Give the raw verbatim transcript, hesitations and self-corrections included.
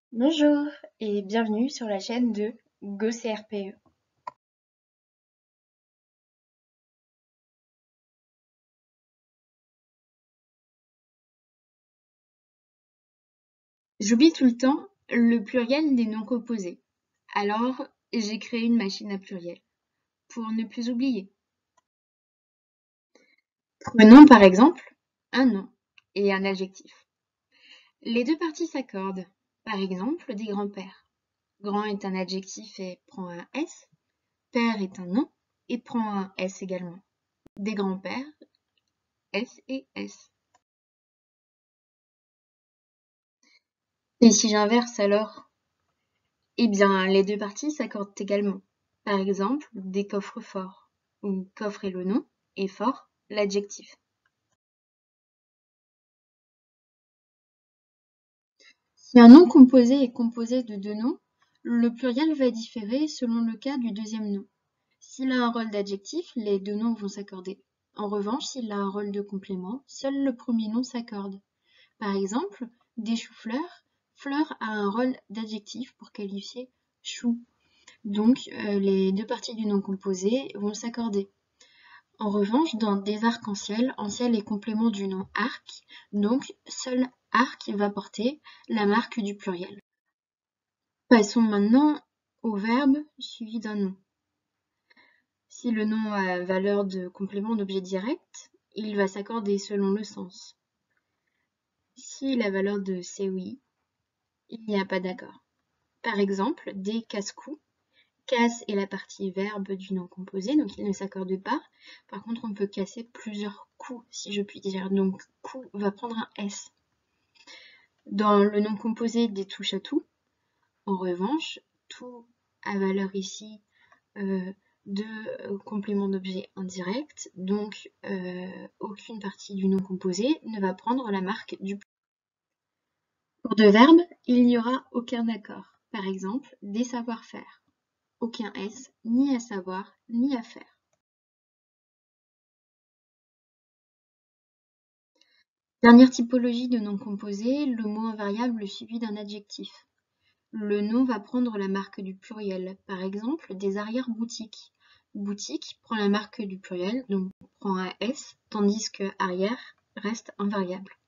Bonjour et bienvenue sur la chaîne de GoCRPE. J'oublie tout le temps le pluriel des noms composés. Alors, j'ai créé une machine à pluriel pour ne plus oublier. Prenons par exemple un nom et un adjectif. Les deux parties s'accordent. Par exemple, des grands-pères. Grand est un adjectif et prend un S. Père est un nom et prend un S également. Des grands-pères, S et S. Et si j'inverse alors? Eh bien, les deux parties s'accordent également. Par exemple, des coffres forts, où coffre est le nom et fort l'adjectif. Si un nom composé est composé de deux noms, le pluriel va différer selon le cas du deuxième nom. S'il a un rôle d'adjectif, les deux noms vont s'accorder. En revanche, s'il a un rôle de complément, seul le premier nom s'accorde. Par exemple, des choux-fleurs, fleur a un rôle d'adjectif pour qualifier chou. Donc, euh, les deux parties du nom composé vont s'accorder. En revanche, dans des arcs-en-ciel, en ciel est complément du nom arc, donc seul arc va porter la marque du pluriel. Passons maintenant au verbe suivi d'un nom. Si le nom a valeur de complément d'objet direct, il va s'accorder selon le sens. Si la valeur de c'est oui, il n'y a pas d'accord. Par exemple, des casse-cous. Casse est la partie verbe du nom composé, donc il ne s'accorde pas. Par contre, on peut casser plusieurs coups, si je puis dire. Donc, coup va prendre un S. Dans le nom composé des touches à tout, en revanche, tout a valeur ici euh, de euh, complément d'objet indirect, donc euh, aucune partie du nom composé ne va prendre la marque du pluriel. Pour deux verbes, il n'y aura aucun accord. Par exemple, des savoir-faire. Aucun S, ni à savoir, ni à faire. Dernière typologie de nom composé, le mot invariable suivi d'un adjectif. Le nom va prendre la marque du pluriel. Par exemple, des arrière-boutiques. Boutique prend la marque du pluriel, donc prend un S, tandis que arrière reste invariable.